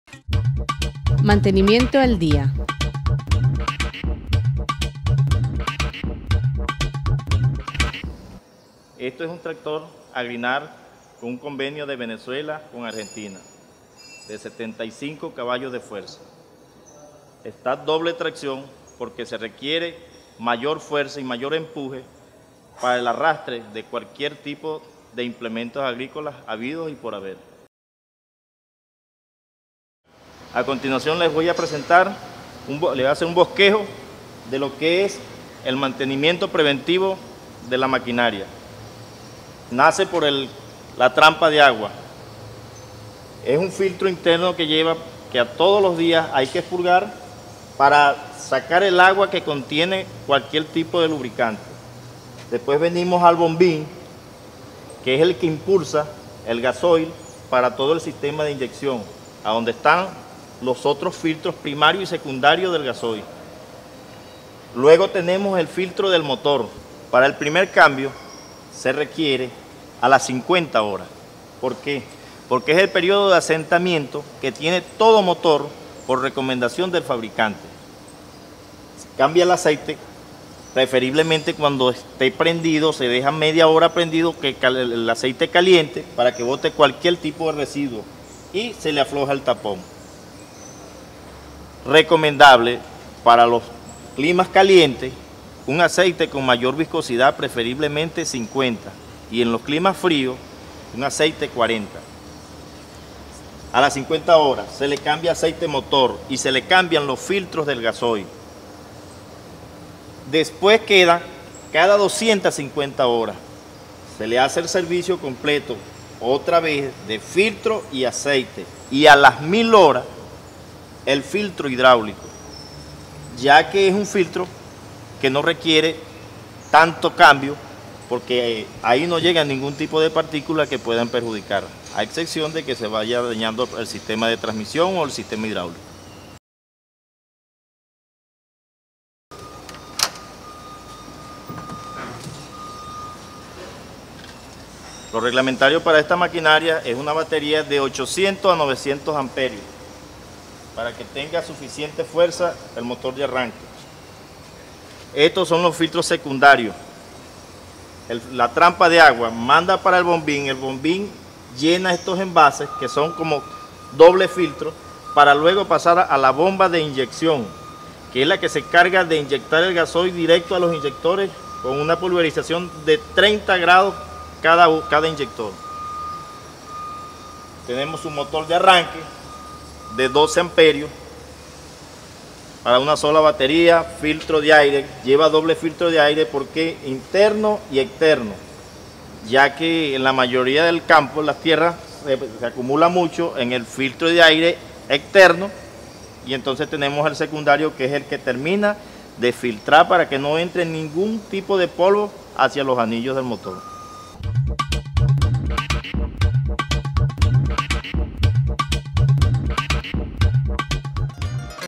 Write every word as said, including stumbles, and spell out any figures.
Mantenimiento al día. Esto es un tractor Agrinar con un convenio de Venezuela con Argentina, de setenta y cinco caballos de fuerza. Está doble tracción porque se requiere mayor fuerza y mayor empuje para el arrastre de cualquier tipo de implementos agrícolas habidos y por haber. A continuación les voy a presentar, un, les voy a hacer un bosquejo de lo que es el mantenimiento preventivo de la maquinaria. Nace por el, la trampa de agua. Es un filtro interno que lleva, que a todos los días hay que expurgar para sacar el agua que contiene cualquier tipo de lubricante. Después venimos al bombín, que es el que impulsa el gasoil para todo el sistema de inyección, a donde están los otros filtros primarios y secundarios del gasoil. Luego tenemos el filtro del motor. Para el primer cambio se requiere a las cincuenta horas. ¿Por qué? Porque es el periodo de asentamiento que tiene todo motor por recomendación del fabricante. Se cambia el aceite, preferiblemente cuando esté prendido, se deja media hora prendido que el aceite caliente para que bote cualquier tipo de residuo y se le afloja el tapón. Recomendable para los climas calientes un aceite con mayor viscosidad, preferiblemente cincuenta, y en los climas fríos un aceite cuarenta. A las cincuenta horas se le cambia aceite motor y se le cambian los filtros del gasoil. Después queda cada doscientas cincuenta horas. Se le hace el servicio completo otra vez de filtro y aceite. Y a las mil horas el filtro hidráulico, ya que es un filtro que no requiere tanto cambio porque ahí no llega ningún tipo de partículas que puedan perjudicar, a excepción de que se vaya dañando el sistema de transmisión o el sistema hidráulico. Lo reglamentario para esta maquinaria es una batería de ochocientos a novecientos amperios para que tenga suficiente fuerza el motor de arranque. Estos son los filtros secundarios. El, la trampa de agua manda para el bombín, el bombín llena estos envases que son como doble filtro para luego pasar a la bomba de inyección, que es la que se encarga de inyectar el gasoil directo a los inyectores con una pulverización de treinta grados cada, cada inyector. Tenemos un motor de arranque de doce amperios para una sola batería, filtro de aire, lleva doble filtro de aire porque interno y externo, ya que en la mayoría del campo, las tierras, se, se acumula mucho en el filtro de aire externo y entonces tenemos el secundario que es el que termina de filtrar para que no entre ningún tipo de polvo hacia los anillos del motor.